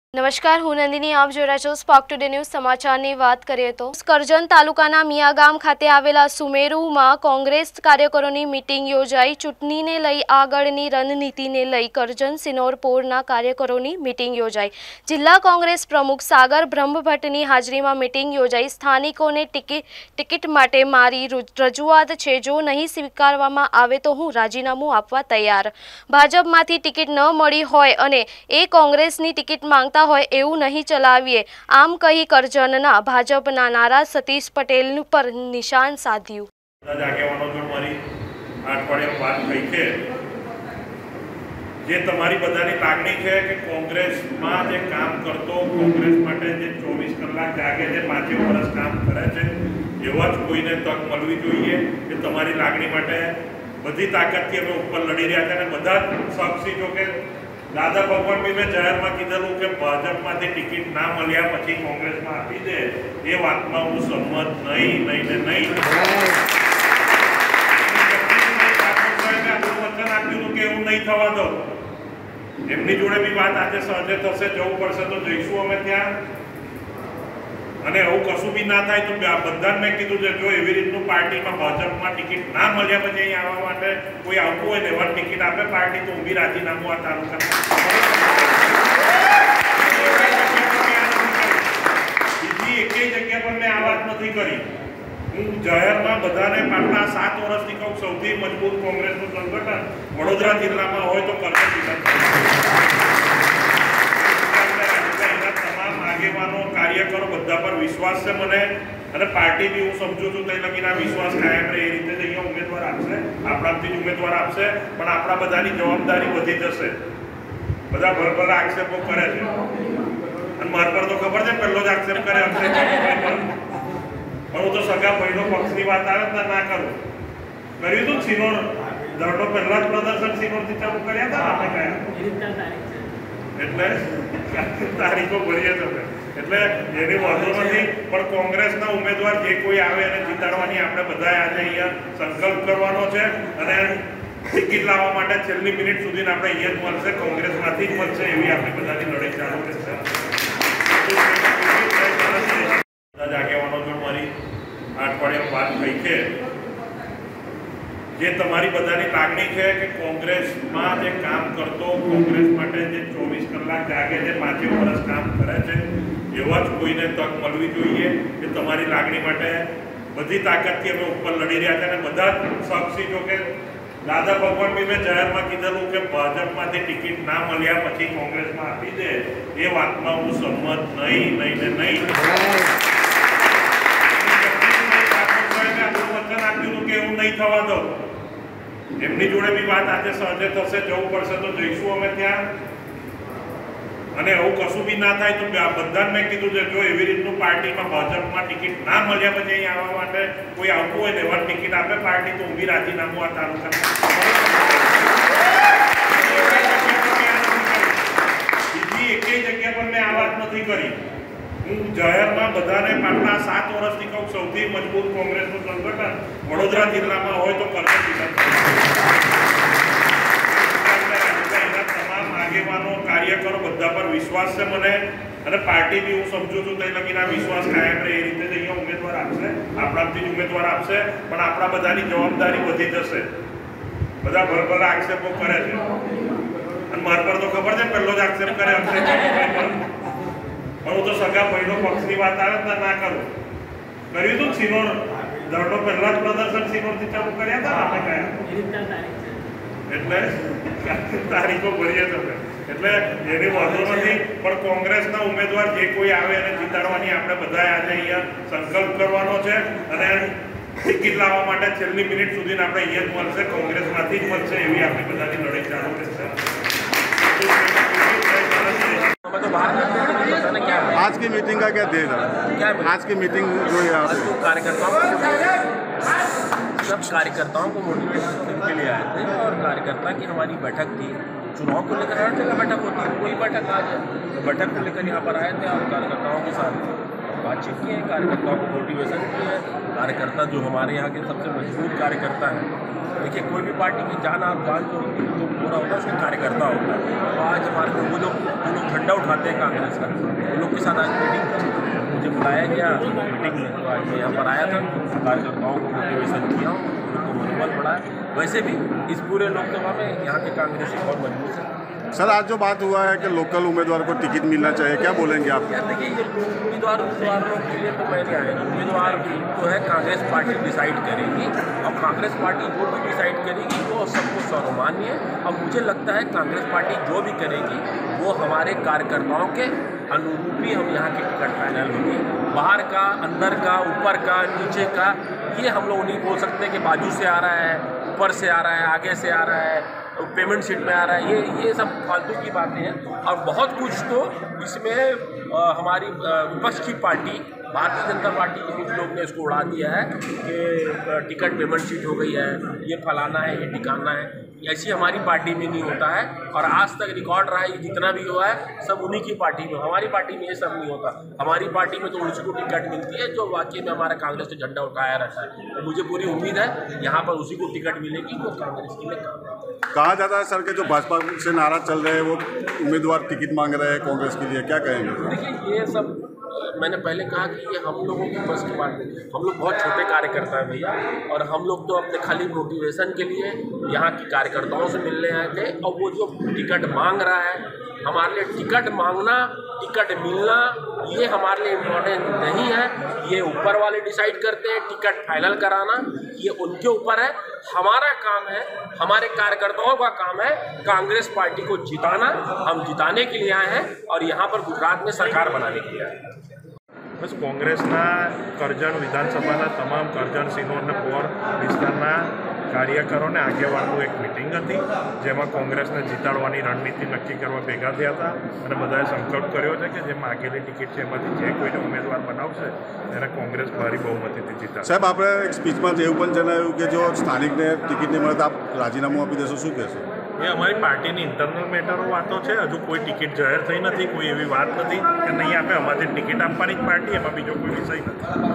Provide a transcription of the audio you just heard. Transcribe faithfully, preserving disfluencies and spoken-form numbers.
નમસ્કાર, હું નંદિની. આપ જોઈ રહ્યા છો સ્પાર્ક ટુડે ન્યૂઝ. સમાચારની વાત કરીએ તો કરજણ તાલુકાના મિયાગામ ખાતે આવેલા સુમેરુમાં કોંગ્રેસ કાર્યકરોની મીટિંગ યોજાઈ. ચૂંટણીને લઈ આગળની રણનીતિને લઈ કરજણ સિનોરપોરના કાર્યકરોની મીટિંગ યોજાઈ. જિલ્લા કોંગ્રેસ પ્રમુખ સાગર બ્રહ્મભટ્ટની હાજરીમાં મીટિંગ યોજાઈ. સ્થાનિકોને ટિકિટ ટિકિટ માટે મારી રજૂઆત છે, જો નહીં સ્વીકારવામાં આવે તો હું રાજીનામું આપવા તૈયાર. ભાજપમાંથી ટિકિટ ન મળી હોય અને એ કોંગ્રેસની ટિકિટ માંગતા હોય એવું નહીં ચલાવીએ, આમ કહી કરજણના ભાજપના નારાજ સતીશ પટેલ પર નિશાન સાધ્યું. જે તમારી બધાની લાગણી છે કે કોંગ્રેસમાં જે કામ કરતો, કોંગ્રેસ માટે જે ચોવીસ કલાક જાગે છે, પાંચે વર્ષ કામ કરે છે, એવા જ કોઈને તક મળવી જોઈએ. કે તમારી લાગણી માટે બધી તાકાતથી અમે ઉપર લડી રહ્યા છે અને બધા સાક્ષી જો કે દાદા ભગવાન બી મેં જાહેરમાં કીધેલું કે ભાજપમાંથી ટિકિટ ના મળ્યા પછી કોંગ્રેસમાં આપી દે, એ વાતમાં હું સંમત નહીં નહીં ને નહીં. વચન આપ્યું કે એવું નહીં થવા દો. એમની જોડે બી વાત આજે સાંજે થશે, જવું પડશે તો જઈશું અમે ત્યાં. અને એવું કશું બી ના થાય તો બધાને મેં કીધું છે, જો એવી રીતનું પાર્ટીમાં ભાજપમાં ટિકિટ ના મળ્યા પછી અહીં આવવા માટે કોઈ આવતું હોય ને એવા ટિકિટ આપે પાર્ટી, તો હું બી રાજીનામું આ તાલુકા. બીજી એકેય જગ્યા પર મેં આ વાત નથી કરી. હું જાહેરમાં બધાને પાછલા સાત વર્ષથી કહું, સૌથી મજબૂત કોંગ્રેસનું સંગઠન વડોદરા જિલ્લામાં હોય તો કરજણ જિલ્લા. આગેવાનો કાર્યકરો બધા પર વિશ્વાસ છે મને, અને પાર્ટી બી હું સમજુ છું ત્યાં લગીના વિશ્વાસ કાયમ રહે એ રીતે અહીંયા ઉમેદવાર આપશે, આપણાથી જ ઉમેદવાર આપશે. પણ આપણા બધાની જવાબદારી વધી જશે. બધા ભરભર આક્ષેપો કરે છે અને મારા પર તો ખબર છે પહેલો જ આક્ષેપ કરે અક્ષેપ. પણ હું તો સગા ભાઈનો પક્ષની વાત આવે ને ના કરું. કર્યું હતું સિનોર ધરનો પહેલા જ પ્રદર્શન સિનોરથી ચાલુ કર્યા હતા આપણે કયા, એટલે તારીખો ભરીએ તમે, એટલે એની વાંધો નથી. પણ કોંગ્રેસના ઉમેદવાર જે કોઈ આવે એને જીતાડવાની આપણે બધા આજે અહીંયા સંકલ્પ કરવાનો છે. અને ટિકિટ લાવવા માટે છેલ્લી મિનિટ સુધી આપણે અહીંયા જ મળશે, કોંગ્રેસમાંથી જ મળશે, એવી આપણી બધાની લડાઈ ચાલુ રહેશે. આગેવાનો જો મારી અઠવાડિયામાં વાત થઈ છે, જે તમારી બધાની લાગણી છે કે કોંગ્રેસમાં જે કામ કરતો, કોંગ્રેસ માટે જે ચોવીસ કલાક જાગે છે, પાંચે વર્ષ કામ કરે છે, એવા જ કોઈને તક મળવી જોઈએ. કે તમારી લાગણી માટે બધી તાકાતથી અમે ઉપર લડી રહ્યા છે અને બધા સાક્ષી જો કે દાદા ભગવાન બી મેં જાહેરમાં કીધેલું કે ભાજપમાંથી ટિકિટ ના મળ્યા પછી કોંગ્રેસમાં આપી દે, એ વાતમાં હું સંમત નહીં નહીં ને નહીં. વચન આપ્યું કે એવું નહીં થવા દો. એમની જોડે બી વાત આજે સાંજે થશે, જવું પડશે તો જઈશું અમે ત્યાં. અને એવું કશું બી ના થાય તો બધાને મેં કીધું છે, જો એવી રીતનું પાર્ટીમાં ભાજપમાં ટિકિટ ના મળ્યા પછી અહીં આવવા માટે કોઈ આવતું હોય ને એવા ટિકિટ આપે પાર્ટી, તો હું બી રાજીનામું આ તાલુકા. બીજી એકેય જગ્યા પર મેં આ વાત નથી કરી. હું જાહેરમાં બધાને પાછલા સાત વર્ષથી કહું, સૌથી મજબૂત કોંગ્રેસનું સંગઠન વડોદરા જિલ્લામાં હોય તો કરજણ જિલ્લા. તમામ આગેવાનો કાર્યકરો બધા પર વિશ્વાસ છે મને, અને પાર્ટી બી હું સમજુ છું ત્યાં લગીના વિશ્વાસ કાયમ રહે એ રીતે અહીંયા ઉમેદવાર આપશે, આપણાથી જ ઉમેદવાર આપશે. પણ આપણા બધાની જવાબદારી વધી જશે. બધા ભરભર આક્ષેપો કરે છે અને મારા પર તો ખબર છે પહેલો જ આક્ષેપ કરે અક્ષેપ. પણ હું તો સગા ભાઈનો પક્ષની વાત આવે ને ના કરું. કર્યું હતું સિનોર ધરનો પહેલા જ પ્રદર્શન સિનોરથી ચાલુ કર્યા હતા આપણે કયા, એટલે તારીખો ભરીએ તમે. એટલે એની વાંધો નથી. પણ કોંગ્રેસના ઉમેદવાર જે કોઈ આવે એને જીતાડવાની આપણે બધા આજે અહીંયા સંકલ્પ કરવાનો છે. અને ટિકિટ લાવવા માટે છેલ્લી મિનિટ સુધી આપણે અહીંયા જ મળશે, કોંગ્રેસમાંથી જ મળશે, એવી આપણી બધાની લડાઈ ચાલુ રહેશે. आज की मीटिंग का क्या देन है? क्या आज की मीटिंग जो यहाँ पे कार्यकर्ताओं सब कार्यकर्ताओं को मोटिवेट करने के लिए आए थे, और कार्यकर्ता की हमारी बैठक थी. चुनाव को लेकर हर जगह बैठक होती है, कोई बैठक आज है तो बैठक को लेकर यहाँ पर आए थे और कार्यकर्ताओं के साथ बातचीत की है, कार्यकर्ताओं को मोटिवेशन की है. कार्यकर्ता जो हमारे यहाँ के सबसे मजबूत कार्यकर्ता हैं, देखिए कोई भी पार्टी की जान और बाल जो जो पूरा होता है उसका कार्यकर्ता होता है. तो आज हमारे वो लोग जो लोग झंडा उठाते हैं कांग्रेस का, उन लोग के साथ आज मीटिंग कर मुझे बुलाया गया मीटिंग में, तो आज मैं यहाँ पर आया था, कार्यकर्ताओं को मोटिवेशन किया, उनको मनोबल बढ़ाया। वैसे भी इस पूरे लोकसभा में यहाँ के कांग्रेसी और मजबूत है। सर आज जो बात हुआ है कि लोकल उम्मीदवार को टिकट मिलना चाहिए, क्या बोलेंगे आप? यार देखिए, ये उम्मीदवार उम्मीदवारों के लिए तो मैं नहीं आया, उम्मीदवार तो है कांग्रेस पार्टी डिसाइड करेगी, और कांग्रेस पार्टी जो भी डिसाइड करेगी वो सबको सर्वमान्य है। और मुझे लगता है कांग्रेस पार्टी जो भी करेगी वो हमारे कार्यकर्ताओं के अनुरूप ही हम यहाँ के टिकट फाइनल होगी। बाहर का, अंदर का, ऊपर का, नीचे का, ये हम लोग नहीं बोल सकते कि बाजू से आ रहा है, ऊपर से आ रहा है, आगे से आ रहा है, पेमेंट शीट में आ रहा है, ये ये सब फालतू की बातें हैं। और बहुत कुछ तो इसमें आ, हमारी विपक्ष की पार्टी भारतीय जनता पार्टी के कुछ लोग ने इसको उड़ा दिया है कि टिकट पेमेंट शीट हो गई है, ये फलाना है, ये ठिकाना है। ऐसी हमारी पार्टी में नहीं होता है, और आज तक रिकॉर्ड रहा है, जितना भी हुआ है सब उन्हीं की पार्टी में। हमारी पार्टी में ये सब नहीं होता। हमारी पार्टी में तो उसी को टिकट मिलती है जो वाकई में हमारा कांग्रेस का झंडा उठाया रहता है। तो मुझे पूरी उम्मीद है यहाँ पर उसी को टिकट मिलेगी जो कांग्रेस के लिए काम करता है। कहा जाता है सर के जो भाजपा से नारा चल रहे हैं वो उम्मीदवार टिकट मांग रहे हैं कांग्रेस के लिए, क्या कहेंगे? देखिए, ये सब मैंने पहले कहा कि ये हम लोगों की बस की बात नहीं। हम लोग बहुत छोटे कार्यकर्ता हैं भैया, और हम लोग तो अपने खाली मोटिवेशन के लिए यहाँ के कार्यकर्ताओं से मिलने आए थे। और वो जो टिकट मांग रहा है, हमारे लिए टिकट मांगना, टिकट मिलना, ये हमारे लिए इम्पोर्टेंट नहीं है। ये ऊपर वाले डिसाइड करते हैं, टिकट फाइनल कराना ये उनके ऊपर है। हमारा काम है, हमारे कार्यकर्ताओं का काम है कांग्रेस पार्टी को जिताना। हम जिताने के लिए आए हैं और यहाँ पर गुजरात में सरकार बनाने के लिए आए हैं। बस કોંગ્રેસના કરજણ વિધાનસભાના તમામ કરજણ સિનોર અને પોર વિસ્તારના કાર્યકરોને આગેવાનનું એક મિટિંગ હતી, જેમાં કોંગ્રેસને જીતાડવાની રણનીતિ નક્કી કરવા ભેગા થયા હતા અને બધાએ સંકલ્પ કર્યો છે કે જેમાં આગેલી ટિકિટ છે એમાંથી જે કોઈને ઉમેદવાર બનાવશે એને કોંગ્રેસ ભારી બહુમતીથી જીતાડશે। સાહેબ આપણે એક સ્પીચમાં એવું પણ જણાવ્યું કે જો સ્થાનિકને ટિકિટ નહીં મળે તો આપ રાજીનામું આપી દેશો, શું કહેશો? એ અમારી પાર્ટીની ઇન્ટરનલ મેટરો વાતો છે, હજુ કોઈ ટિકિટ જાહેર થઈ નથી, કોઈ એવી વાત નથી કે નહીં આપે, અમારી ટિકિટ આપવાની જ પાર્ટી, એમાં બીજો કોઈ વિષય નથી।